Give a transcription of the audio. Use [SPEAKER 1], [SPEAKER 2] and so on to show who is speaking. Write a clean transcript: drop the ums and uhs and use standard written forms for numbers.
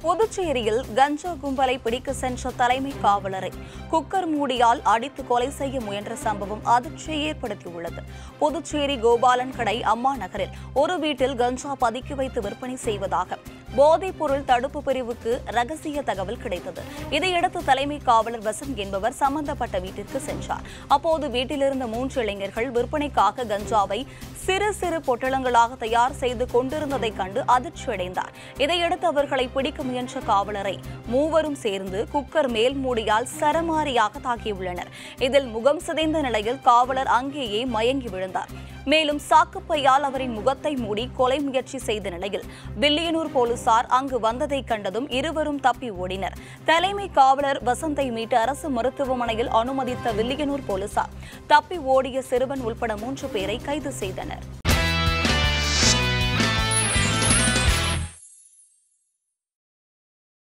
[SPEAKER 1] புதுச்சேரியில் கஞ்சா கும்பலை பிடிக்க சென்ற தலைமை காவலரை குக்கர் மூடியால் அடித்து கொலை செய்ய முயன்ற சம்பவம் அதிர்ச்சியை ஏற்படுத்தியுள்ளது. புதுச்சேரி கோபாலன் கடை அம்மா நகரில் ஒரு வீட்டில் கஞ்சா பதுக்கி வைத்து விற்பனை செய்வதாக போதைப் பொருள் தடுப்பு பிரிவுக்கு ரகசிய தகவல் கிடைத்தது. இதையடுத்து தலைமை காவலர் வசந்த் என்பவர் சம்பந்தப்பட்ட வீட்டிற்கு சென்றார். அப்போது வீட்டிலிருந்த 3 இளைஞர்கள் விற்பனைக்காக கஞ்சாவை சிறு சிறு பொட்டலங்களாக தயார் செய்து கொண்டிருந்ததைக் கண்டு அதிர்ச்சியடைந்தார். இதையடுத்து அவர்களை பிடிக்க முயன்ற காவலரை மூவரும் சேர்ந்து குக்கர் மேல் மூடியால் சரமாரியாக தாக்கியுள்ளனர். இதில் முகம் சிதைந்த நிலையில் காவலர் அங்கேயே மயங்கி விழுந்தார். மேலும் சாக்குப்பையால் அவரின் முகத்தை மூடி கொலை முயற்சி செய்த நிலையில் வில்லியனூர் போலீசார் அங்கு வந்ததை கண்டதும் இருவரும் தப்பி ஓடினர். தலைமை காவலர் வசந்தை மீட்டு அரசு மருத்துவமனையில் அனுமதித்த வில்லியனூர் போலீசார் தப்பி ஓடிய சிறுவன் உள்பட 3 பேரை கைது செய்தனர்.